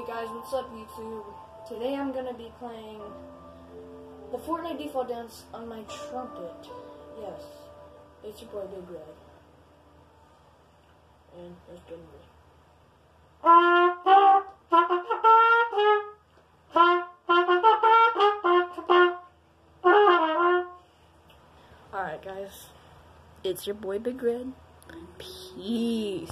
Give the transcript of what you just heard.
Hey guys, what's up YouTube? Today I'm gonna be playing the Fortnite default dance on my trumpet. Yes, it's your boy Big Red. And let's get ready. Alright guys, it's your boy Big Red. Peace.